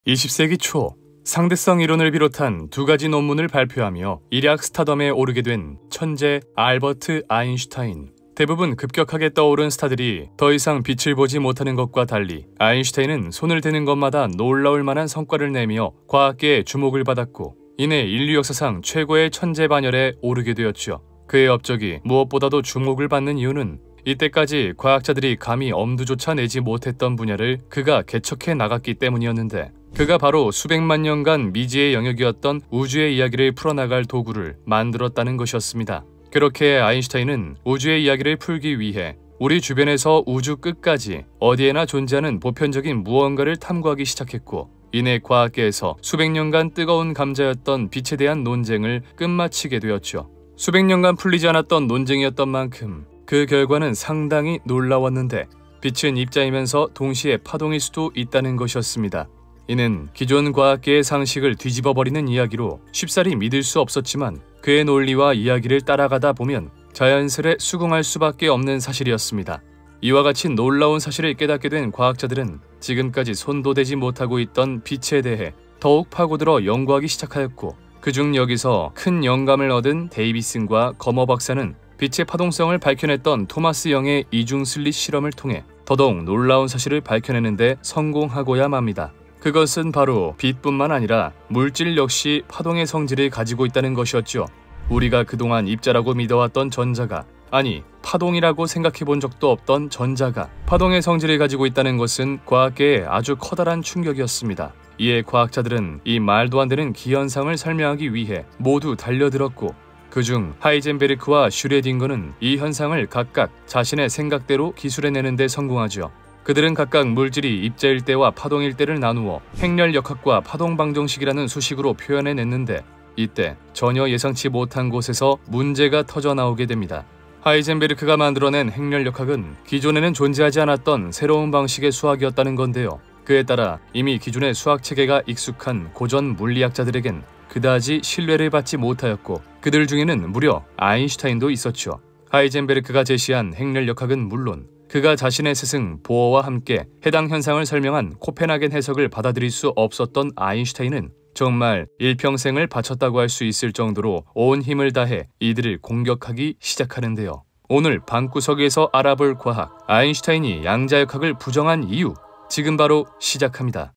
20세기 초 상대성 이론을 비롯한 두 가지 논문을 발표하며 일약 스타덤에 오르게 된 천재 알버트 아인슈타인. 대부분 급격하게 떠오른 스타들이 더 이상 빛을 보지 못하는 것과 달리 아인슈타인은 손을 대는 것마다 놀라울 만한 성과를 내며 과학계의 주목을 받았고 이내 인류 역사상 최고의 천재 반열에 오르게 되었죠. 그의 업적이 무엇보다도 주목을 받는 이유는 이때까지 과학자들이 감히 엄두조차 내지 못했던 분야를 그가 개척해 나갔기 때문이었는데, 그가 바로 수백만 년간 미지의 영역이었던 우주의 이야기를 풀어나갈 도구를 만들었다는 것이었습니다. 그렇게 아인슈타인은 우주의 이야기를 풀기 위해 우리 주변에서 우주 끝까지 어디에나 존재하는 보편적인 무언가를 탐구하기 시작했고, 이내 과학계에서 수백 년간 뜨거운 감자였던 빛에 대한 논쟁을 끝마치게 되었죠. 수백 년간 풀리지 않았던 논쟁이었던 만큼 그 결과는 상당히 놀라웠는데, 빛은 입자이면서 동시에 파동일 수도 있다는 것이었습니다. 이는 기존 과학계의 상식을 뒤집어버리는 이야기로 쉽사리 믿을 수 없었지만 그의 논리와 이야기를 따라가다 보면 자연스레 수긍할 수밖에 없는 사실이었습니다. 이와 같이 놀라운 사실을 깨닫게 된 과학자들은 지금까지 손도 대지 못하고 있던 빛에 대해 더욱 파고들어 연구하기 시작하였고, 그중 여기서 큰 영감을 얻은 데이비슨과 거머 박사는 빛의 파동성을 밝혀냈던 토마스 영의 이중 슬릿 실험을 통해 더더욱 놀라운 사실을 밝혀내는데 성공하고야 맙니다. 그것은 바로 빛뿐만 아니라 물질 역시 파동의 성질을 가지고 있다는 것이었죠. 우리가 그동안 입자라고 믿어왔던 전자가, 아니 파동이라고 생각해본 적도 없던 전자가 파동의 성질을 가지고 있다는 것은 과학계에 아주 커다란 충격이었습니다. 이에 과학자들은 이 말도 안 되는 기현상을 설명하기 위해 모두 달려들었고, 그중 하이젠베르크와 슈레딩거는 이 현상을 각각 자신의 생각대로 기술해내는 데 성공하죠. 그들은 각각 물질이 입자일 때와 파동일 때를 나누어 행렬역학과 파동방정식이라는 수식으로 표현해냈는데, 이때 전혀 예상치 못한 곳에서 문제가 터져 나오게 됩니다. 하이젠베르크가 만들어낸 행렬역학은 기존에는 존재하지 않았던 새로운 방식의 수학이었다는 건데요. 그에 따라 이미 기존의 수학체계가 익숙한 고전 물리학자들에겐 그다지 신뢰를 받지 못하였고, 그들 중에는 무려 아인슈타인도 있었죠. 하이젠베르크가 제시한 행렬역학은 물론 그가 자신의 스승 보어와 함께 해당 현상을 설명한 코펜하겐 해석을 받아들일 수 없었던 아인슈타인은 정말 일평생을 바쳤다고 할 수 있을 정도로 온 힘을 다해 이들을 공격하기 시작하는데요. 오늘 방구석에서 알아볼 과학, 아인슈타인이 양자역학을 부정한 이유, 지금 바로 시작합니다.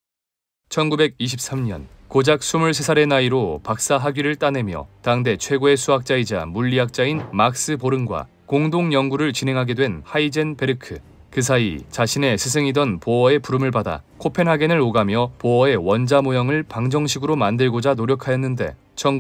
1923년 고작 23살의 나이로 박사 학위를 따내며 당대 최고의 수학자이자 물리학자인 막스 보른과 공동 연구를 진행하게 된 하이젠베르크. 그 사이 자신의 스승이던 보어의 부름을 받아 코펜하겐을 오가며 보어의 원자 모형을 방정식으로 만들고자 노력하였는데,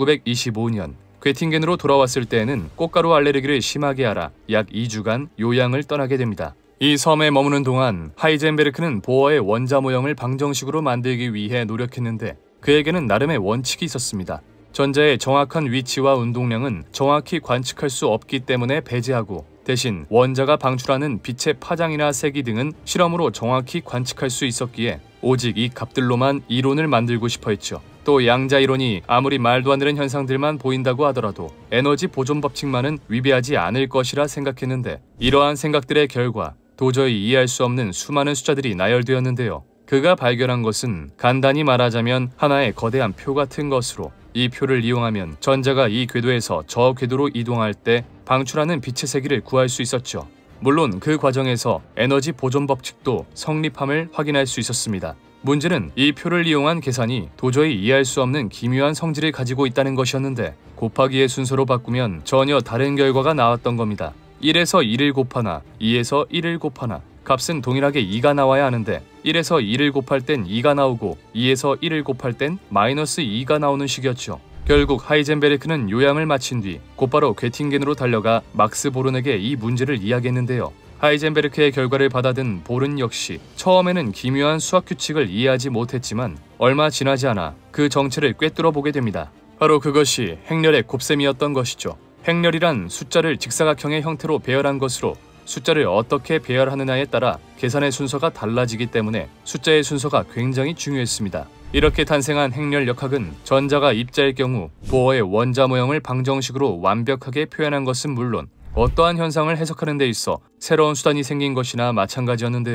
1925년 괴팅겐으로 돌아왔을 때에는 꽃가루 알레르기를 심하게 앓아 약 2주간 요양을 떠나게 됩니다. 이 섬에 머무는 동안 하이젠베르크는 보어의 원자 모형을 방정식으로 만들기 위해 노력했는데, 그에게는 나름의 원칙이 있었습니다. 전자의 정확한 위치와 운동량은 정확히 관측할 수 없기 때문에 배제하고, 대신 원자가 방출하는 빛의 파장이나 세기 등은 실험으로 정확히 관측할 수 있었기에 오직 이 값들로만 이론을 만들고 싶어 했죠. 또 양자 이론이 아무리 말도 안 되는 현상들만 보인다고 하더라도 에너지 보존 법칙만은 위배하지 않을 것이라 생각했는데, 이러한 생각들의 결과 도저히 이해할 수 없는 수많은 숫자들이 나열되었는데요. 그가 발견한 것은 간단히 말하자면 하나의 거대한 표 같은 것으로, 이 표를 이용하면 전자가 이 궤도에서 저 궤도로 이동할 때 방출하는 빛의 세기를 구할 수 있었죠. 물론 그 과정에서 에너지 보존 법칙도 성립함을 확인할 수 있었습니다. 문제는 이 표를 이용한 계산이 도저히 이해할 수 없는 기묘한 성질을 가지고 있다는 것이었는데, 곱하기의 순서로 바꾸면 전혀 다른 결과가 나왔던 겁니다. 1에서 1을 곱하나 2에서 1을 곱하나 값은 동일하게 2가 나와야 하는데, 1에서 2를 곱할 땐 2가 나오고 2에서 1을 곱할 땐 마이너스 2가 나오는 식이었죠. 결국 하이젠베르크는 요양을 마친 뒤 곧바로 괴팅겐으로 달려가 막스 보른에게 이 문제를 이야기했는데요. 하이젠베르크의 결과를 받아든 보른 역시 처음에는 기묘한 수학 규칙을 이해하지 못했지만 얼마 지나지 않아 그 정체를 꿰뚫어 보게 됩니다. 바로 그것이 행렬의 곱셈이었던 것이죠. 행렬이란 숫자를 직사각형의 형태로 배열한 것으로, 숫자를 어떻게 배열하느냐에 따라 계산의 순서가 달라지기 때문에 숫자의 순서가 굉장히 중요했습니다. 이렇게 탄생한 행렬역학은 전자가 입자일 경우 보어의 원자 모형을 방정식으로 완벽하게 표현한 것은 물론 어떠한 현상을 해석하는 데 있어 새로운 수단이 생긴 것이나 마찬가지였는데요.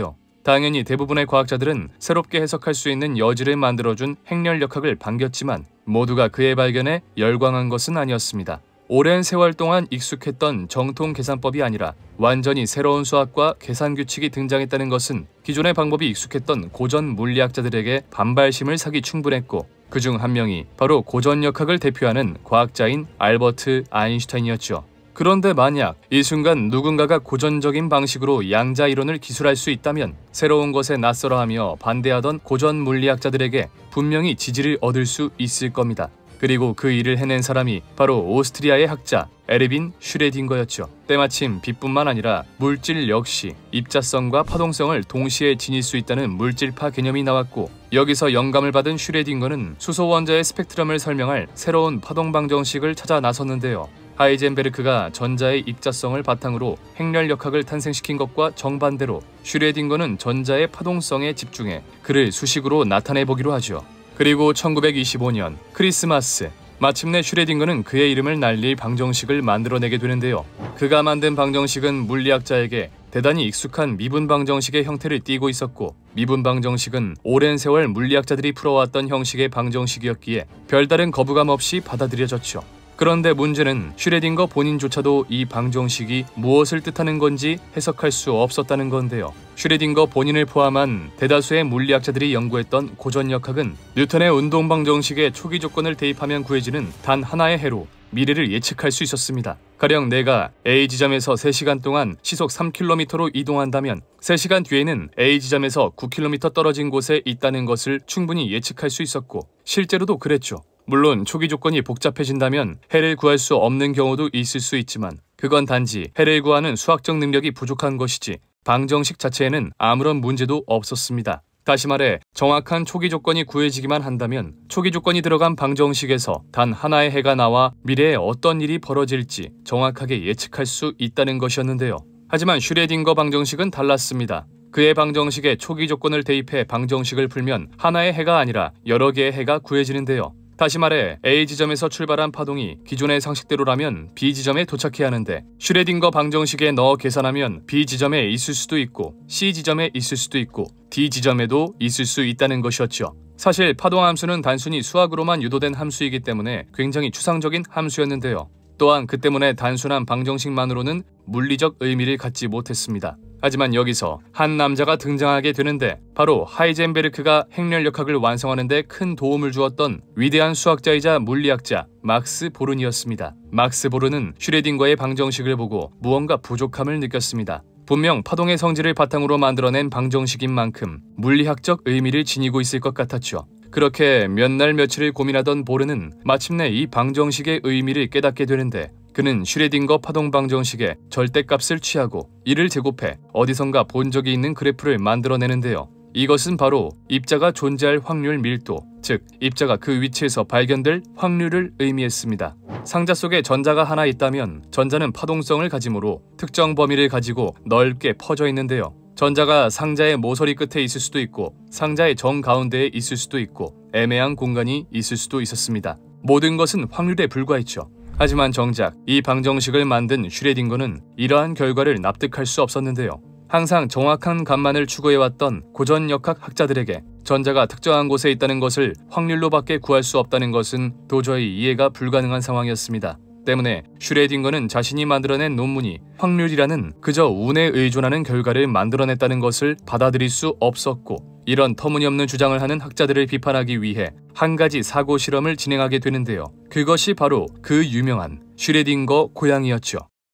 당연히 대부분의 과학자들은 새롭게 해석할 수 있는 여지를 만들어준 행렬역학을 반겼지만 모두가 그의 발견에 열광한 것은 아니었습니다. 오랜 세월 동안 익숙했던 정통 계산법이 아니라 완전히 새로운 수학과 계산 규칙이 등장했다는 것은 기존의 방법이 익숙했던 고전 물리학자들에게 반발심을 사기 충분했고, 그중 한 명이 바로 고전역학을 대표하는 과학자인 알버트 아인슈타인이었죠. 그런데 만약 이 순간 누군가가 고전적인 방식으로 양자 이론을 기술할 수 있다면 새로운 것에 낯설어하며 반대하던 고전 물리학자들에게 분명히 지지를 얻을 수 있을 겁니다. 그리고 그 일을 해낸 사람이 바로 오스트리아의 학자 에르빈 슈레딩거였죠. 때마침 빛뿐만 아니라 물질 역시 입자성과 파동성을 동시에 지닐 수 있다는 물질파 개념이 나왔고, 여기서 영감을 받은 슈레딩거는 수소 원자의 스펙트럼을 설명할 새로운 파동 방정식을 찾아 나섰는데요. 하이젠베르크가 전자의 입자성을 바탕으로 행렬역학을 탄생시킨 것과 정반대로 슈레딩거는 전자의 파동성에 집중해 그를 수식으로 나타내보기로 하죠. 그리고 1925년 크리스마스, 마침내 슈레딩거는 그의 이름을 날릴 방정식을 만들어내게 되는데요. 그가 만든 방정식은 물리학자에게 대단히 익숙한 미분 방정식의 형태를 띠고 있었고, 미분 방정식은 오랜 세월 물리학자들이 풀어왔던 형식의 방정식이었기에 별다른 거부감 없이 받아들여졌죠. 그런데 문제는 슈레딩거 본인조차도 이 방정식이 무엇을 뜻하는 건지 해석할 수 없었다는 건데요. 슈레딩거 본인을 포함한 대다수의 물리학자들이 연구했던 고전역학은 뉴턴의 운동 방정식에 초기 조건을 대입하면 구해지는 단 하나의 해로 미래를 예측할 수 있었습니다. 가령 내가 A 지점에서 3시간 동안 시속 3km로 이동한다면 3시간 뒤에는 A 지점에서 9km 떨어진 곳에 있다는 것을 충분히 예측할 수 있었고, 실제로도 그랬죠. 물론 초기 조건이 복잡해진다면 해를 구할 수 없는 경우도 있을 수 있지만 그건 단지 해를 구하는 수학적 능력이 부족한 것이지 방정식 자체에는 아무런 문제도 없었습니다. 다시 말해 정확한 초기 조건이 구해지기만 한다면 초기 조건이 들어간 방정식에서 단 하나의 해가 나와 미래에 어떤 일이 벌어질지 정확하게 예측할 수 있다는 것이었는데요. 하지만 슈레딩거 방정식은 달랐습니다. 그의 방정식에 초기 조건을 대입해 방정식을 풀면 하나의 해가 아니라 여러 개의 해가 구해지는데요. 다시 말해 A 지점에서 출발한 파동이 기존의 상식대로라면 B 지점에 도착해야 하는데 슈레딩거 방정식에 넣어 계산하면 B 지점에 있을 수도 있고 C 지점에 있을 수도 있고 D 지점에도 있을 수 있다는 것이었죠. 사실 파동함수는 단순히 수학으로만 유도된 함수이기 때문에 굉장히 추상적인 함수였는데요. 또한 그 때문에 단순한 방정식만으로는 물리적 의미를 갖지 못했습니다. 하지만 여기서 한 남자가 등장하게 되는데 바로 하이젠베르크가 행렬역학을 완성하는 데 큰 도움을 주었던 위대한 수학자이자 물리학자 막스 보른이었습니다. 막스 보른은 슈레딩거의 방정식을 보고 무언가 부족함을 느꼈습니다. 분명 파동의 성질을 바탕으로 만들어낸 방정식인 만큼 물리학적 의미를 지니고 있을 것 같았죠. 그렇게 몇 날 며칠을 고민하던 보른은 마침내 이 방정식의 의미를 깨닫게 되는데, 그는 슈레딩거 파동 방정식의 절대값을 취하고 이를 제곱해 어디선가 본 적이 있는 그래프를 만들어내는데요. 이것은 바로 입자가 존재할 확률 밀도, 즉 입자가 그 위치에서 발견될 확률을 의미했습니다. 상자 속에 전자가 하나 있다면 전자는 파동성을 가지므로 특정 범위를 가지고 넓게 퍼져 있는데요. 전자가 상자의 모서리 끝에 있을 수도 있고 상자의 정가운데에 있을 수도 있고 애매한 공간이 있을 수도 있었습니다. 모든 것은 확률에 불과했죠. 하지만 정작 이 방정식을 만든 슈레딩거는 이러한 결과를 납득할 수 없었는데요. 항상 정확한 값만을 추구해왔던 고전역학 학자들에게 전자가 특정한 곳에 있다는 것을 확률로밖에 구할 수 없다는 것은 도저히 이해가 불가능한 상황이었습니다. 때문에 슈레딩거는 자신이 만들어낸 논문이 확률이라는 그저 운에 의존하는 결과를 만들어냈다는 것을 받아들일 수 없었고, 이런 터무니없는 주장을 하는 학자들을 비판하기 위해 한 가지 사고 실험을 진행하게 되는데요. 그것이 바로 그 유명한 슈레딩거 고양이였죠.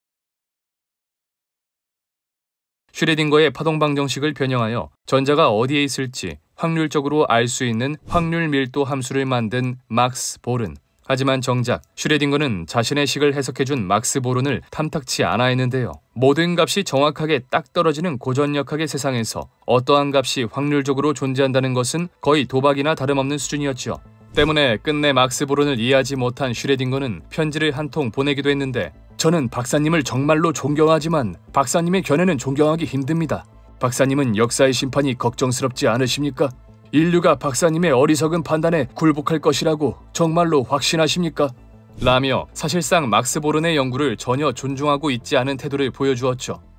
슈레딩거의 파동 방정식을 변형하여 전자가 어디에 있을지 확률적으로 알 수 있는 확률 밀도 함수를 만든 막스 보른. 하지만 정작 슈레딩거는 자신의 식을 해석해준 막스 보른을 탐탁치 않아 했는데요. 모든 값이 정확하게 딱 떨어지는 고전역학의 세상에서 어떠한 값이 확률적으로 존재한다는 것은 거의 도박이나 다름없는 수준이었죠. 때문에 끝내 막스 보른을 이해하지 못한 슈레딩거는 편지를 한 통 보내기도 했는데, 저는 박사님을 정말로 존경하지만 박사님의 견해는 존경하기 힘듭니다. 박사님은 역사의 심판이 걱정스럽지 않으십니까? 인류가 박사님의 어리석은 판단에 굴복할 것이라고 정말로 확신하십니까? 라며 사실상 막스 보른의 연구를 전혀 존중하고 있지 않은 태도를 보여주었죠.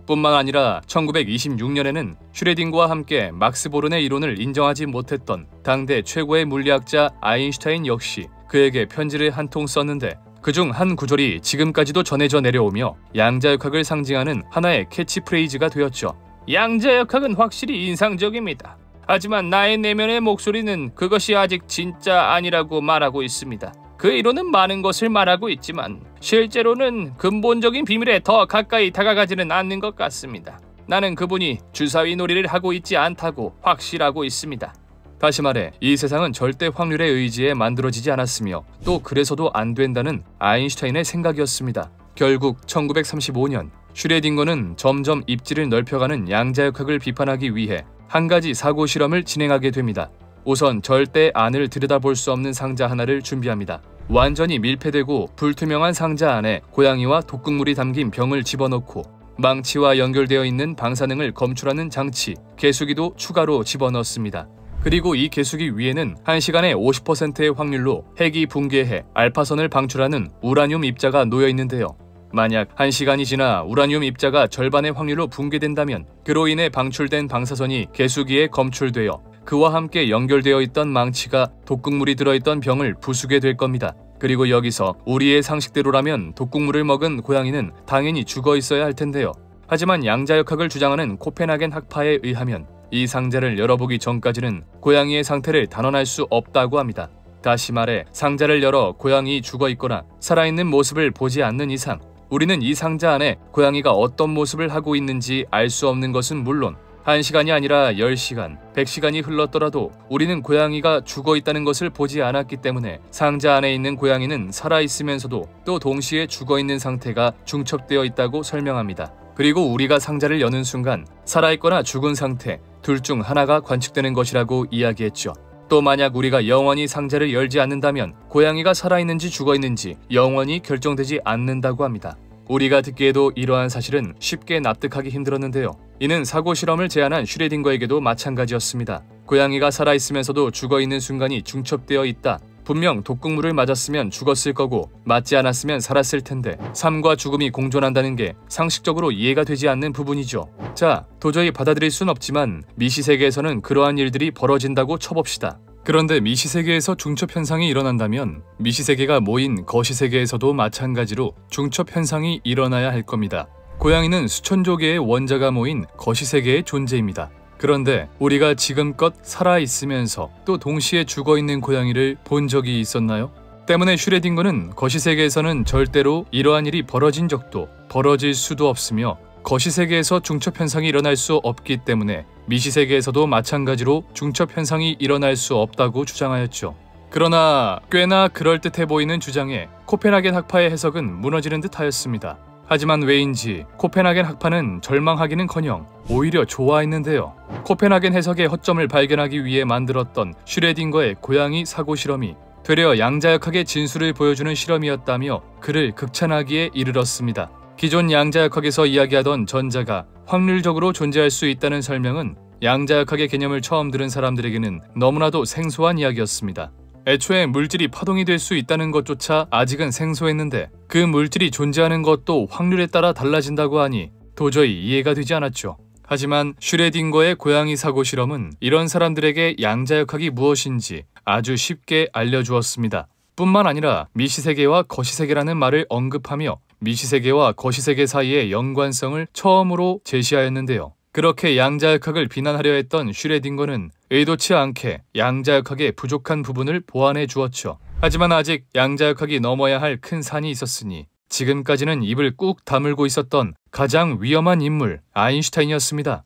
뿐만 아니라 1926년에는 슈레딩거와 함께 막스 보른의 이론을 인정하지 못했던 당대 최고의 물리학자 아인슈타인 역시 그에게 편지를 한 통 썼는데 그중 한 구절이 지금까지도 전해져 내려오며 양자역학을 상징하는 하나의 캐치프레이즈가 되었죠. 양자역학은 확실히 인상적입니다. 하지만 나의 내면의 목소리는 그것이 아직 진짜 아니라고 말하고 있습니다. 그 이론은 많은 것을 말하고 있지만 실제로는 근본적인 비밀에 더 가까이 다가가지는 않는 것 같습니다. 나는 그분이 주사위 놀이를 하고 있지 않다고 확실하고 있습니다. 다시 말해 이 세상은 절대 확률의 의지에 만들어지지 않았으며 또 그래서도 안 된다는 아인슈타인의 생각이었습니다. 결국 1935년 슈레딩거는 점점 입지를 넓혀가는 양자역학을 비판하기 위해 한 가지 사고 실험을 진행하게 됩니다. 우선 절대 안을 들여다볼 수 없는 상자 하나를 준비합니다. 완전히 밀폐되고 불투명한 상자 안에 고양이와 독극물이 담긴 병을 집어넣고 망치와 연결되어 있는 방사능을 검출하는 장치, 개수기도 추가로 집어넣습니다. 그리고 이 개수기 위에는 1시간에 50%의 확률로 핵이 붕괴해 알파선을 방출하는 우라늄 입자가 놓여 있는데요. 만약 1시간이 지나 우라늄 입자가 절반의 확률로 붕괴된다면 그로 인해 방출된 방사선이 개수기에 검출되어 그와 함께 연결되어 있던 망치가 독극물이 들어있던 병을 부수게 될 겁니다. 그리고 여기서 우리의 상식대로라면 독극물을 먹은 고양이는 당연히 죽어 있어야 할 텐데요. 하지만 양자역학을 주장하는 코펜하겐 학파에 의하면 이 상자를 열어보기 전까지는 고양이의 상태를 단언할 수 없다고 합니다. 다시 말해 상자를 열어 고양이 죽어 있거나 살아있는 모습을 보지 않는 이상 우리는 이 상자 안에 고양이가 어떤 모습을 하고 있는지 알 수 없는 것은 물론 1시간이 아니라 10시간, 100시간이 흘렀더라도 우리는 고양이가 죽어 있다는 것을 보지 않았기 때문에 상자 안에 있는 고양이는 살아있으면서도 또 동시에 죽어 있는 상태가 중첩되어 있다고 설명합니다. 그리고 우리가 상자를 여는 순간 살아있거나 죽은 상태 둘 중 하나가 관측되는 것이라고 이야기했죠. 또 만약 우리가 영원히 상자를 열지 않는다면 고양이가 살아있는지 죽어있는지 영원히 결정되지 않는다고 합니다. 우리가 듣기에도 이러한 사실은 쉽게 납득하기 힘들었는데요. 이는 사고 실험을 제안한 슈레딩거에게도 마찬가지였습니다. 고양이가 살아있으면서도 죽어있는 순간이 중첩되어 있다. 분명 독극물을 맞았으면 죽었을 거고 맞지 않았으면 살았을 텐데 삶과 죽음이 공존한다는 게 상식적으로 이해가 되지 않는 부분이죠. 자, 도저히 받아들일 순 없지만 미시세계에서는 그러한 일들이 벌어진다고 쳐봅시다. 그런데 미시세계에서 중첩현상이 일어난다면 미시세계가 모인 거시세계에서도 마찬가지로 중첩현상이 일어나야 할 겁니다. 고양이는 수천조 개의 원자가 모인 거시세계의 존재입니다. 그런데 우리가 지금껏 살아있으면서 또 동시에 죽어있는 고양이를 본 적이 있었나요? 때문에 슈레딩거는 거시세계에서는 절대로 이러한 일이 벌어진 적도 벌어질 수도 없으며 거시세계에서 중첩현상이 일어날 수 없기 때문에 미시세계에서도 마찬가지로 중첩현상이 일어날 수 없다고 주장하였죠. 그러나 꽤나 그럴듯해 보이는 주장에 코펜하겐 학파의 해석은 무너지는 듯 하였습니다. 하지만 왜인지 코펜하겐 학파는 절망하기는커녕 오히려 좋아했는데요. 코펜하겐 해석의 허점을 발견하기 위해 만들었던 슈레딩거의 고양이 사고 실험이 되려 양자역학의 진수를 보여주는 실험이었다며 그를 극찬하기에 이르렀습니다. 기존 양자역학에서 이야기하던 전자가 확률적으로 존재할 수 있다는 설명은 양자역학의 개념을 처음 들은 사람들에게는 너무나도 생소한 이야기였습니다. 애초에 물질이 파동이 될 수 있다는 것조차 아직은 생소했는데 그 물질이 존재하는 것도 확률에 따라 달라진다고 하니 도저히 이해가 되지 않았죠. 하지만 슈레딩거의 고양이 사고 실험은 이런 사람들에게 양자역학이 무엇인지 아주 쉽게 알려주었습니다. 뿐만 아니라 미시세계와 거시세계라는 말을 언급하며 미시세계와 거시세계 사이의 연관성을 처음으로 제시하였는데요. 그렇게 양자역학을 비난하려 했던 슈레딩거는 의도치 않게 양자역학의 부족한 부분을 보완해 주었죠. 하지만 아직 양자역학이 넘어야 할 큰 산이 있었으니 지금까지는 입을 꾹 다물고 있었던 가장 위험한 인물 아인슈타인이었습니다.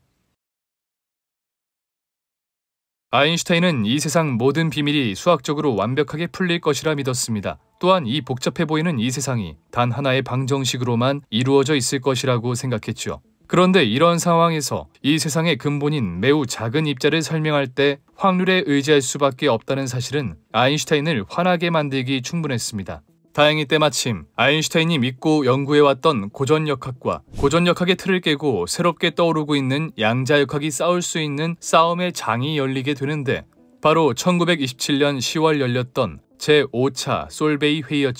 아인슈타인은 이 세상 모든 비밀이 수학적으로 완벽하게 풀릴 것이라 믿었습니다. 또한 이 복잡해 보이는 이 세상이 단 하나의 방정식으로만 이루어져 있을 것이라고 생각했죠. 그런데 이런 상황에서 이 세상의 근본인 매우 작은 입자를 설명할 때 확률에 의지할 수밖에 없다는 사실은 아인슈타인을 화나게 만들기 충분했습니다. 다행히 때마침 아인슈타인이 믿고 연구해왔던 고전역학과 고전역학의 틀을 깨고 새롭게 떠오르고 있는 양자역학이 싸울 수 있는 싸움의 장이 열리게 되는데 바로 1927년 10월 열렸던 제5차 솔베이 회의였죠.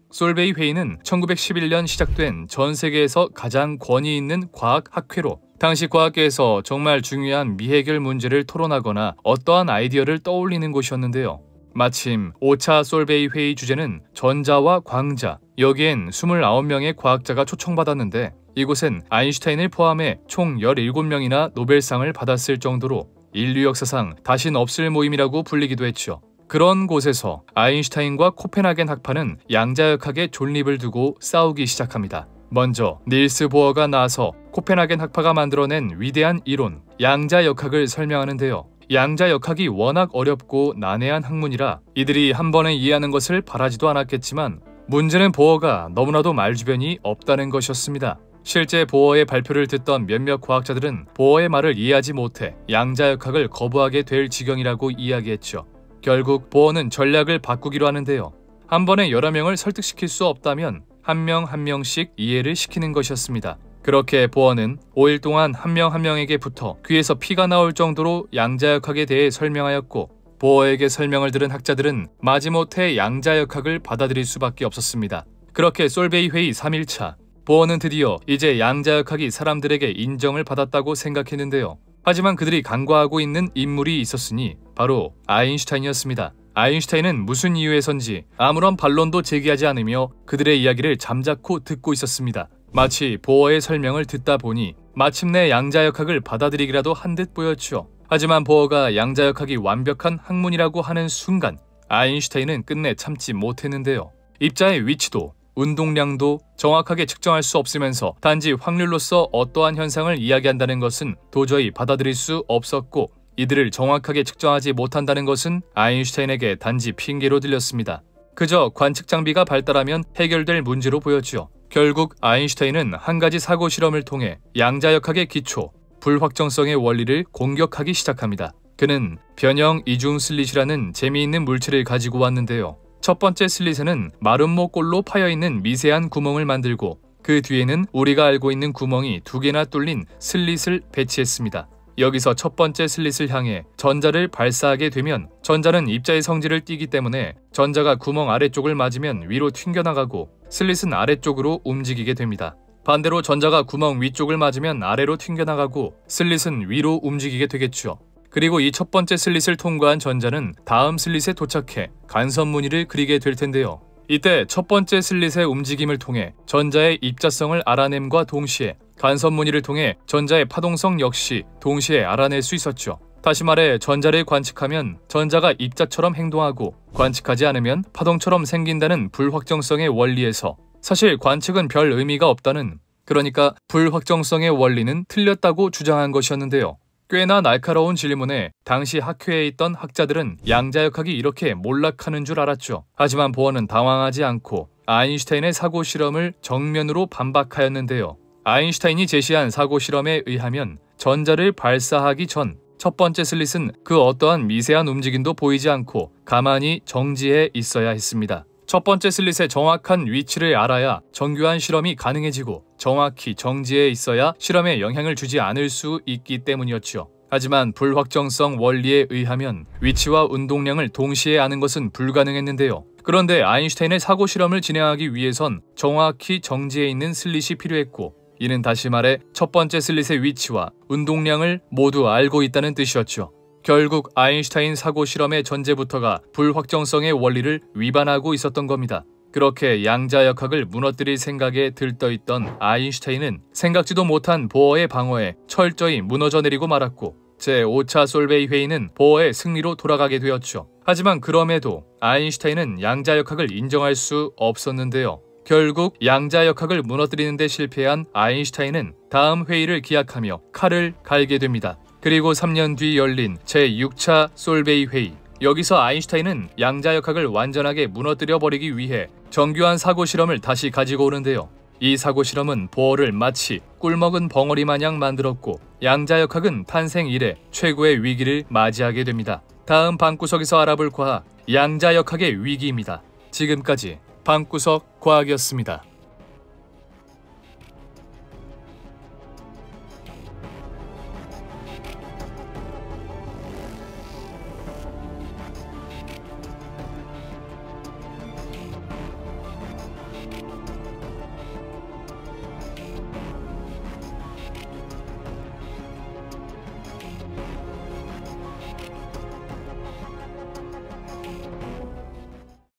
솔베이 회의는 1911년 시작된 전 세계에서 가장 권위 있는 과학 학회로 당시 과학계에서 정말 중요한 미해결 문제를 토론하거나 어떠한 아이디어를 떠올리는 곳이었는데요. 마침 5차 솔베이 회의 주제는 전자와 광자, 여기엔 29명의 과학자가 초청받았는데 이곳엔 아인슈타인을 포함해 총 17명이나 노벨상을 받았을 정도로 인류 역사상 다신 없을 모임이라고 불리기도 했죠. 그런 곳에서 아인슈타인과 코펜하겐 학파는 양자역학의 존립을 두고 싸우기 시작합니다. 먼저 닐스 보어가 나서 코펜하겐 학파가 만들어낸 위대한 이론, 양자역학을 설명하는데요. 양자역학이 워낙 어렵고 난해한 학문이라 이들이 한 번에 이해하는 것을 바라지도 않았겠지만 문제는 보어가 너무나도 말주변이 없다는 것이었습니다. 실제 보어의 발표를 듣던 몇몇 과학자들은 보어의 말을 이해하지 못해 양자역학을 거부하게 될 지경이라고 이야기했죠. 결국 보어는 전략을 바꾸기로 하는데요. 한 번에 여러 명을 설득시킬 수 없다면 한 명 한 명씩 이해를 시키는 것이었습니다. 그렇게 보어는 5일 동안 한 명 한 명에게 붙어 귀에서 피가 나올 정도로 양자역학에 대해 설명하였고 보어에게 설명을 들은 학자들은 마지못해 양자역학을 받아들일 수밖에 없었습니다. 그렇게 솔베이 회의 3일차, 보어는 드디어 이제 양자역학이 사람들에게 인정을 받았다고 생각했는데요. 하지만 그들이 간과하고 있는 인물이 있었으니 바로 아인슈타인이었습니다. 아인슈타인은 무슨 이유에선지 아무런 반론도 제기하지 않으며 그들의 이야기를 잠자코 듣고 있었습니다. 마치 보어의 설명을 듣다 보니 마침내 양자역학을 받아들이기라도 한 듯 보였죠. 하지만 보어가 양자역학이 완벽한 학문이라고 하는 순간 아인슈타인은 끝내 참지 못했는데요. 입자의 위치도 운동량도 정확하게 측정할 수 없으면서 단지 확률로서 어떠한 현상을 이야기한다는 것은 도저히 받아들일 수 없었고 이들을 정확하게 측정하지 못한다는 것은 아인슈타인에게 단지 핑계로 들렸습니다. 그저 관측 장비가 발달하면 해결될 문제로 보였죠. 결국 아인슈타인은 한 가지 사고 실험을 통해 양자역학의 기초, 불확정성의 원리를 공격하기 시작합니다. 그는 변형 이중 슬릿이라는 재미있는 물체를 가지고 왔는데요. 첫 번째 슬릿에는 마름모꼴로 파여있는 미세한 구멍을 만들고 그 뒤에는 우리가 알고 있는 구멍이 2개나 뚫린 슬릿을 배치했습니다. 여기서 첫 번째 슬릿을 향해 전자를 발사하게 되면 전자는 입자의 성질을 띠기 때문에 전자가 구멍 아래쪽을 맞으면 위로 튕겨나가고 슬릿은 아래쪽으로 움직이게 됩니다. 반대로 전자가 구멍 위쪽을 맞으면 아래로 튕겨나가고 슬릿은 위로 움직이게 되겠죠. 그리고 이 첫 번째 슬릿을 통과한 전자는 다음 슬릿에 도착해 간섭 무늬를 그리게 될 텐데요. 이때 첫 번째 슬릿의 움직임을 통해 전자의 입자성을 알아냄과 동시에 간섭 무늬를 통해 전자의 파동성 역시 동시에 알아낼 수 있었죠. 다시 말해 전자를 관측하면 전자가 입자처럼 행동하고 관측하지 않으면 파동처럼 생긴다는 불확정성의 원리에서 사실 관측은 별 의미가 없다는, 그러니까 불확정성의 원리는 틀렸다고 주장한 것이었는데요. 꽤나 날카로운 질문에 당시 학회에 있던 학자들은 양자역학이 이렇게 몰락하는 줄 알았죠. 하지만 보어는 당황하지 않고 아인슈타인의 사고 실험을 정면으로 반박하였는데요. 아인슈타인이 제시한 사고 실험에 의하면 전자를 발사하기 전 첫 번째 슬릿은 그 어떠한 미세한 움직임도 보이지 않고 가만히 정지해 있어야 했습니다. 첫 번째 슬릿의 정확한 위치를 알아야 정교한 실험이 가능해지고 정확히 정지해 있어야 실험에 영향을 주지 않을 수 있기 때문이었죠. 하지만 불확정성 원리에 의하면 위치와 운동량을 동시에 아는 것은 불가능했는데요. 그런데 아인슈타인의 사고 실험을 진행하기 위해선 정확히 정지해 있는 슬릿이 필요했고 이는 다시 말해 첫 번째 슬릿의 위치와 운동량을 모두 알고 있다는 뜻이었죠. 결국 아인슈타인 사고 실험의 전제부터가 불확정성의 원리를 위반하고 있었던 겁니다. 그렇게 양자역학을 무너뜨릴 생각에 들떠있던 아인슈타인은 생각지도 못한 보어의 방어에 철저히 무너져 내리고 말았고 제5차 솔베이 회의는 보어의 승리로 돌아가게 되었죠. 하지만 그럼에도 아인슈타인은 양자역학을 인정할 수 없었는데요. 결국 양자역학을 무너뜨리는 데 실패한 아인슈타인은 다음 회의를 기약하며 칼을 갈게 됩니다. 그리고 3년 뒤 열린 제6차 솔베이 회의. 여기서 아인슈타인은 양자역학을 완전하게 무너뜨려버리기 위해 정교한 사고 실험을 다시 가지고 오는데요. 이 사고 실험은 보어를 마치 꿀먹은 벙어리 마냥 만들었고 양자역학은 탄생 이래 최고의 위기를 맞이하게 됩니다. 다음 방구석에서 알아볼 과학, 양자역학의 위기입니다. 지금까지 방구석 과학이었습니다.